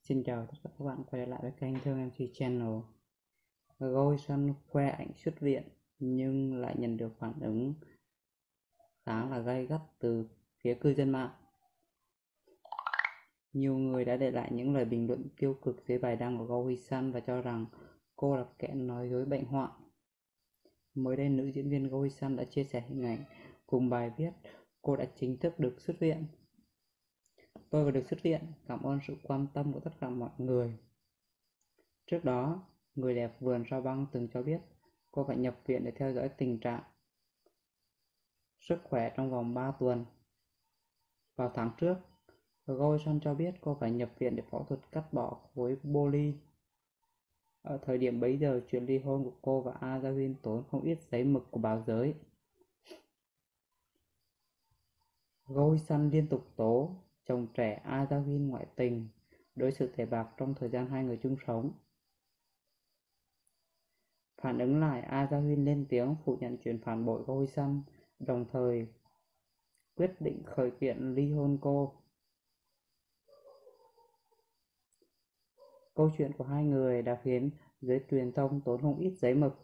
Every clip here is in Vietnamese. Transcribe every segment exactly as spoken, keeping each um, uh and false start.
Xin chào tất cả các bạn quay lại với kênh Thương em xê Channel. Goo Hye Sun khoe ảnh xuất viện nhưng lại nhận được phản ứng khá là gay gắt từ phía cư dân mạng. Nhiều người đã để lại những lời bình luận tiêu cực dưới bài đăng của Goo Hye Sun và cho rằng cô là kẻ nói dối bệnh hoạn. Mới đây, nữ diễn viên Goo Hye Sun đã chia sẻ hình ảnh cùng bài viết cô đã chính thức được xuất viện. Tôi vừa được xuất viện, cảm ơn sự quan tâm của tất cả mọi người. Trước đó, người đẹp vườn sao băng từng cho biết cô phải nhập viện để theo dõi tình trạng sức khỏe trong vòng ba tuần. Vào tháng trước, Goo Hye Sun cho biết cô phải nhập viện để phẫu thuật cắt bỏ khối poly. Ở thời điểm bấy giờ, chuyện ly hôn của cô và Ah Ja-win tốn không ít giấy mực của báo giới. Goo Hye Sun liên tục tố chồng trẻ Ah Ja-win ngoại tình, đối xử tệ bạc trong thời gian hai người chung sống. Phản ứng lại, Ah Ja-win lên tiếng phủ nhận chuyện phản bội Goo Hye Sun, đồng thời quyết định khởi kiện ly hôn cô. Câu chuyện của hai người đã khiến giới truyền thông tốn không ít giấy mực.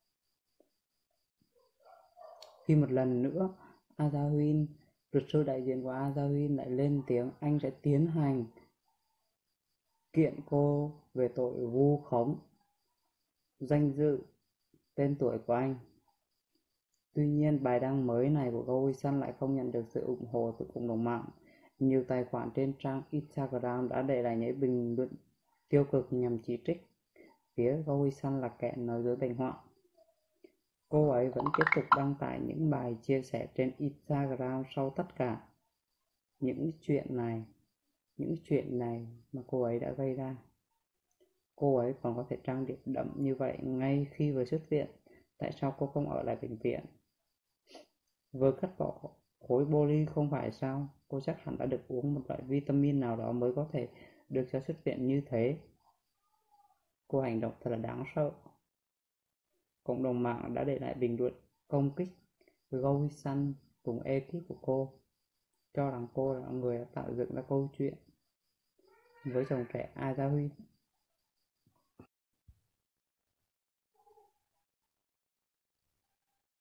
Khi một lần nữa, Ah Ja-win, luật sư đại diện của Ah Ja-win lại lên tiếng anh sẽ tiến hành kiện cô về tội vu khống danh dự, tên tuổi của anh. Tuy nhiên, bài đăng mới này của Goo Hye Sun lại không nhận được sự ủng hộ từ cộng đồng mạng. Nhiều tài khoản trên trang Instagram đã để lại những bình luận tiêu cực nhằm chỉ trích phía Goo Hye Sun là kẻ nói dối bệnh hoạn. Cô ấy vẫn tiếp tục đăng tải những bài chia sẻ trên Instagram sau tất cả những chuyện này, những chuyện này mà cô ấy đã gây ra. Cô ấy còn có thể trang điểm đậm như vậy ngay khi vừa xuất viện. Tại sao cô không ở lại bệnh viện? Vừa cắt bỏ khối poly không phải sao? Cô chắc hẳn đã được uống một loại vitamin nào đó mới có thể được cho xuất viện như thế. Cô hành động thật là đáng sợ. Cộng đồng mạng đã để lại bình luận công kích Goo Hye Sun cùng ekip của cô, cho rằng cô là người đã tạo dựng ra câu chuyện với chồng trẻ Ah Ja-win.